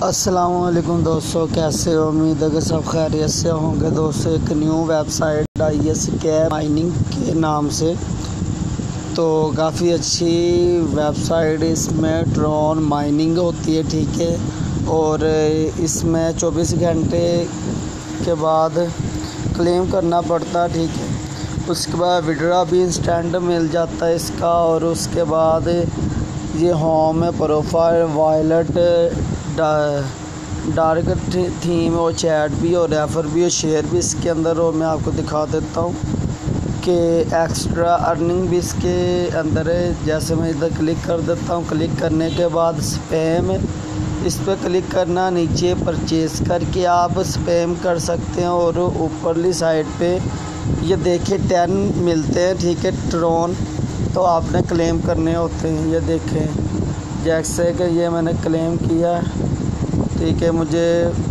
अस्सलामुअलैकुम दोस्तों, कैसे हो? उम्मीद है कि सब खैरियत से होंगे। दोस्तों, एक न्यू वेबसाइट आई है स्कैप माइनिंग के नाम से। तो काफ़ी अच्छी वेबसाइट, इसमें ड्रोन माइनिंग होती है, ठीक है। और इसमें 24 घंटे के बाद क्लेम करना पड़ता है, ठीक है। उसके बाद विड्रा भी इंस्टेंट मिल जाता है इसका। और उसके बाद ये होम है, प्रोफाइल, वॉलेट, डार्क थीम और चैट भी और रेफ़र भी और शेयर भी इसके अंदर। और मैं आपको दिखा देता हूँ कि एक्स्ट्रा अर्निंग भी इसके अंदर है। जैसे मैं इधर क्लिक कर देता हूँ, क्लिक करने के बाद स्पैम, इस पर क्लिक करना, नीचे परचेज़ करके आप स्पैम कर सकते हैं। और ऊपरली साइड पे ये देखिए 10 मिलते हैं, ठीक है, ड्रोन। तो आपने क्लेम करने होते हैं। ये देखें, जैसे कि ये मैंने क्लेम किया, ठीक है, मुझे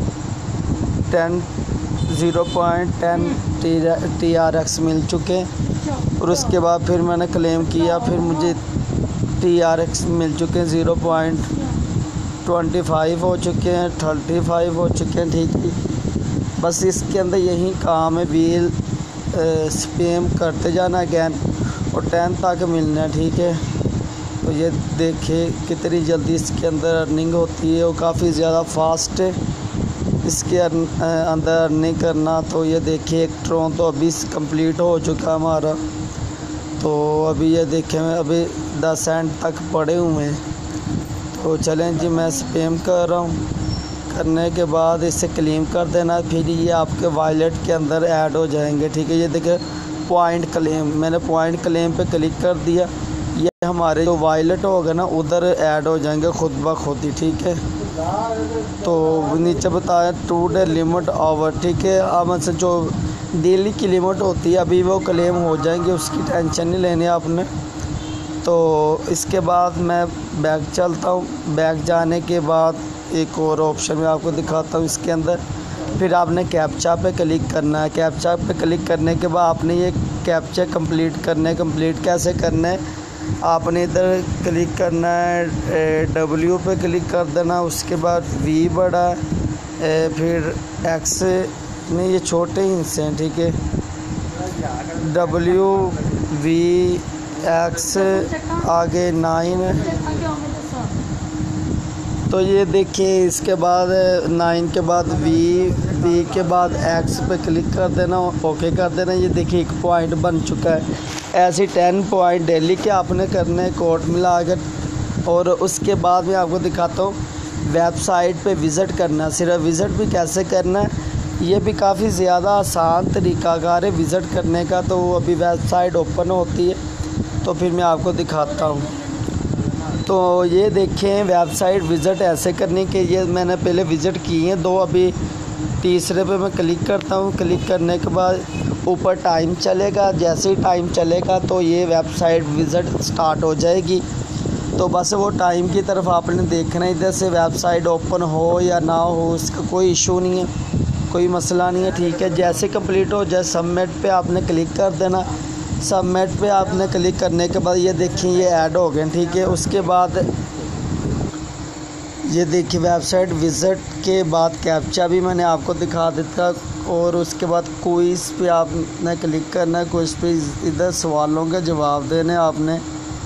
0.10 TRX मिल चुके हैं। और उसके बाद फिर मैंने क्लेम किया, फिर मुझे TRX मिल चुके हैं, 0.25 हो चुके हैं, 35 हो चुके हैं, ठीक है। बस इसके अंदर यही काम है, व्हील स्पैम करते जाना अगैन और 10 तक मिलना है, ठीक है। तो ये देखिए कितनी जल्दी इसके अंदर अर्निंग होती है और काफ़ी ज़्यादा फास्ट है इसके अंदर अर्निंग करना। तो ये देखिए एक ड्रोन तो अभी कंप्लीट हो चुका हमारा। तो अभी ये देखें, अभी 10 सेंट तक पड़े हुए हैं। तो चलें जी, मैं स्पैम कर रहा हूँ। करने के बाद इसे क्लेम कर देना, फिर ये आपके वॉलेट के अंदर ऐड हो जाएंगे, ठीक है। ये देखिए पॉइंट क्लेम, मैंने पॉइंट क्लेम पे क्लिक कर दिया। ये हमारे जो वॉलेट होगा ना, उधर ऐड हो जाएंगे खुद ब खुद ही, ठीक है। तो नीचे बताया 2 डे लिमिट ओवर, ठीक है। अब मतलब जो डेली की लिमिट होती है अभी वो क्लेम हो जाएंगे, उसकी टेंशन नहीं लेनी आपने। तो इसके बाद मैं बैक चलता हूँ। बैक जाने के बाद एक और ऑप्शन मैं आपको दिखाता हूँ इसके अंदर। फिर आपने कैप्चा पे क्लिक करना है। कैप्चा पे क्लिक करने के बाद आपने ये कैप्चा कंप्लीट करना है। कंप्लीट कैसे करना है, आपने इधर क्लिक करना है, W पे क्लिक कर देना। उसके बाद V बड़ा, फिर X नहीं, ये छोटे हिस्से हैं, ठीक है, W V X आगे 9। तो ये देखिए इसके बाद 9 के बाद V के बाद X पे क्लिक कर देना, ओके कर देना। ये देखिए 1 पॉइंट बन चुका है। ऐसे 10 पॉइंट डेली के आपने करने कोड मिला कर। और उसके बाद मैं आपको दिखाता हूँ वेबसाइट पे विज़िट करना। सिर्फ विज़िट भी कैसे करना है, ये भी काफ़ी ज़्यादा आसान तरीक़ाकार है विज़िट करने का। तो अभी वेबसाइट ओपन होती है तो फिर मैं आपको दिखाता हूँ। तो ये देखें वेबसाइट विज़िट ऐसे करने के, ये मैंने पहले विज़िट किए हैं 2, अभी तीसरे पे मैं क्लिक करता हूँ। क्लिक करने के बाद ऊपर टाइम चलेगा, जैसे ही टाइम चलेगा तो ये वेबसाइट विज़िट स्टार्ट हो जाएगी। तो बस वो टाइम की तरफ आपने देखना है, इधर से वेबसाइट ओपन हो या ना हो इसका कोई इशू नहीं है, कोई मसला नहीं है, ठीक है। जैसे कंप्लीट हो जाए सबमिट पे आपने क्लिक कर देना। सबमिट पे आपने क्लिक करने के बाद ये देखिए ये ऐड हो गए, ठीक है। उसके बाद ये देखिए वेबसाइट विज़िट के बाद कैप्चा भी मैंने आपको दिखा देता। और उसके बाद क्विज़ पे आपने क्लिक करना है। क्विज़ पे इधर सवालों के जवाब देने आपने।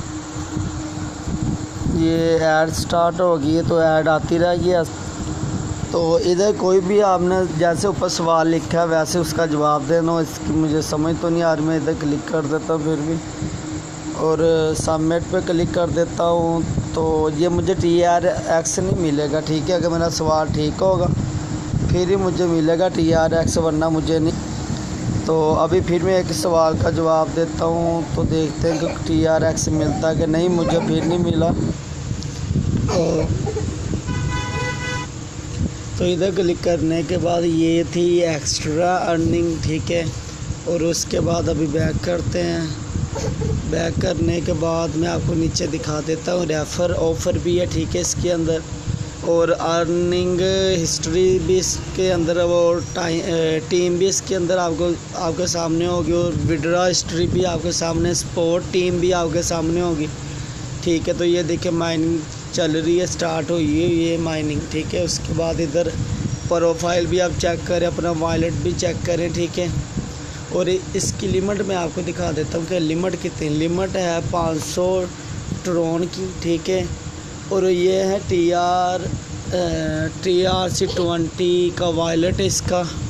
ये ऐड स्टार्ट हो गई है तो ऐड आती रहेगी। तो इधर कोई भी आपने जैसे ऊपर सवाल लिखा है वैसे उसका जवाब देना। इसकी मुझे समझ तो नहीं आ रही, मैं इधर क्लिक कर देता हूँ फिर भी, और सबमिट पे क्लिक कर देता हूँ। तो ये मुझे TRX नहीं मिलेगा, ठीक है। अगर मेरा सवाल ठीक होगा फिर ही मुझे मिलेगा TRX, वरना मुझे नहीं। तो अभी फिर मैं एक सवाल का जवाब देता हूँ तो देखते हैं कि TRX मिलता है कि नहीं। मुझे फिर नहीं मिला। तो इधर क्लिक करने के बाद ये थी एक्स्ट्रा अर्निंग, ठीक है। और उसके बाद अभी बैक करते हैं। बैक करने के बाद मैं आपको नीचे दिखा देता हूँ, रेफ़र ऑफ़र भी है, ठीक है, इसके अंदर। और अर्निंग हिस्ट्री भी इसके अंदर, और टीम भी इसके अंदर आपके सामने होगी। और विड्रा हिस्ट्री भी आपके सामने, स्पोर्ट टीम भी आपके सामने होगी, ठीक है। तो ये देखिए माइनिंग चल रही है, स्टार्ट हुई है ये माइनिंग, ठीक है। उसके बाद इधर प्रोफाइल भी आप चेक करें, अपना वॉलेट भी चेक करें, ठीक है। और इसकी लिमिट मैं आपको दिखा देता हूँ कि लिमिट कितनी, लिमिट है 500 ट्रोन की, ठीक है। और ये है TRC20 का वॉलेट इसका,